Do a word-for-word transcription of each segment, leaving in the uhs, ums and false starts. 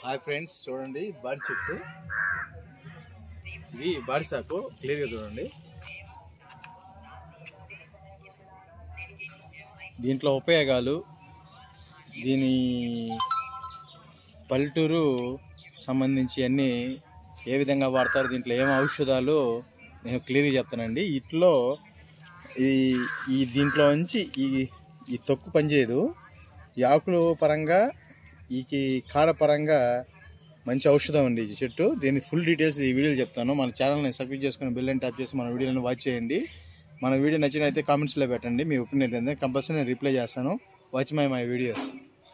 Hi friends, చూడండి body చెట్టు ఇది బాడి సాకు క్లియర్గా చూడండి. దీంట్లో ఉపయోగాలు, దీని పల్లెటూరు సంబంధించి అన్నీ ఏ విధంగా వాడతారు, దీంట్లో ఏం ఔషధాలు నేను క్లియర్గా చెప్తానండి. ఇట్లో ఈ ఈ దీంట్లో నుంచి ఈ ఈ తొక్కు పనిచేయదు. ఈ ఆకులు పరంగా ఈ కాడ పరంగా మంచి ఔషధం అండి ఈ చెట్టు. దీని ఫుల్ డీటెయిల్స్ ఈ వీడియోలో చెప్తాను. మన ఛానల్ని సబ్స్క్రైబ్ చేసుకుని బెల్ అని ట్యాప్ చేసి మన వీడియోని వాచ్ చేయండి. మన వీడియో నచ్చినైతే కామెంట్స్లో పెట్టండి మీ ఒపీనియన్ ఏంటంటే, కంపల్సరీ నేను రిప్లై చేస్తాను. Watch my my videos.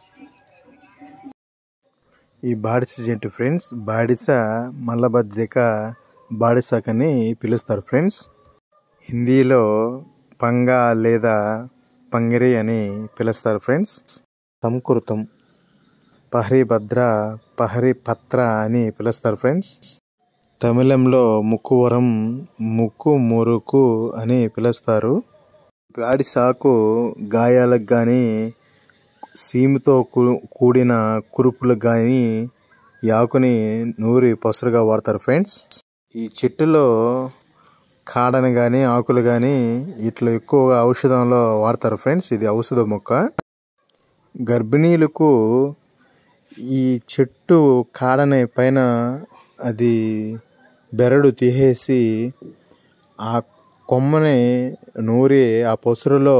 ఈ బాడిస చెట్టు ఫ్రెండ్స్, బాడిస మల్లబద్రిక బాడిసాక్ అని పిలుస్తారు ఫ్రెండ్స్. హిందీలో పంగా లేదా పంగిరి అని పిలుస్తారు ఫ్రెండ్స్. సంస్కృతం పహరిభద్ర పహరిపత్ర అని పిలుస్తారు ఫ్రెండ్స్. తమిళంలో ముక్కువరం ముక్కు మురుకు అని పిలుస్తారు. బాడి సాకు గాయాలకు కానీ, సీముతో కూడిన కురుపులకు కానీ ఈ ఆకుని నూరి పసరుగా వాడతారు ఫ్రెండ్స్. ఈ చెట్టులో కాడని కానీ ఆకులు కానీ ఇట్లా ఎక్కువగా ఔషధంలో వాడతారు ఫ్రెండ్స్. ఇది ఔషధ మొక్క. గర్భిణీలకు ఈ చెట్టు కాడని పైన అది బెరడు తీసేసి ఆ కొమ్మని నూరి ఆ పసురులో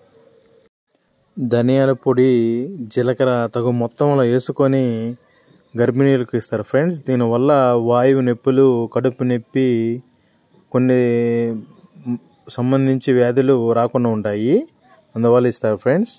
ధనియాల పొడి, జీలకర్ర తగు మొత్తంలో వేసుకొని గర్భిణీలకు ఇస్తారు ఫ్రెండ్స్. దీనివల్ల వాయువు నొప్పులు, కడుపు నొప్పి, కొన్ని సంబంధించి వ్యాధులు రాకుండా ఉంటాయి, అందువల్ల ఇస్తారు ఫ్రెండ్స్.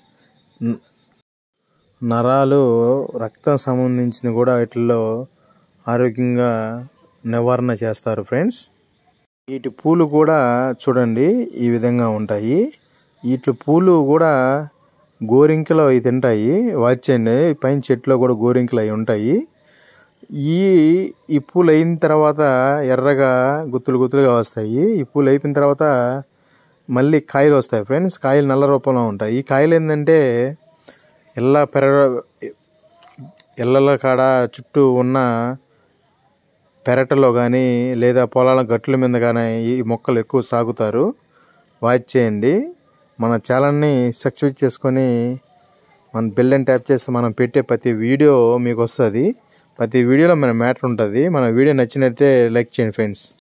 నరాలు, రక్తం సంబంధించిన కూడా వీటిల్లో ఆరోగ్యంగా నివారణ చేస్తారు ఫ్రెండ్స్. వీటి పూలు కూడా చూడండి ఈ విధంగా ఉంటాయి. వీటి పూలు కూడా గోరింకలు అవి తింటాయి. వాచండి, పైన చెట్లో కూడా గోరింకలు అవి ఉంటాయి. ఈ ఈ పూలు అయిన తర్వాత ఎర్రగా గుత్తులు గుత్తులుగా వస్తాయి. ఈ పూలు అయిపోయిన తర్వాత మళ్ళీ కాయలు వస్తాయి ఫ్రెండ్స్. కాయలు నల్ల రూపంలో ఉంటాయి. ఈ కాయలు ఏంటంటే ఇళ్ళ పెర ఇళ్ళ కాడ చుట్టూ ఉన్న పెరటలో కానీ లేదా పొలాల గట్ల మీద కానీ ఈ మొక్కలు ఎక్కువ సాగుతారు. వాచ్ చేయండి. మన ఛానల్ని సబ్స్క్రైబ్ చేసుకొని మన బెల్ అని ట్యాప్ చేస్తే మనం పెట్టే ప్రతి వీడియో మీకు వస్తుంది. ప్రతి వీడియోలో మన మ్యాటర్ ఉంటుంది. మన వీడియో నచ్చినట్లయితే లైక్ చేయండి ఫ్రెండ్స్.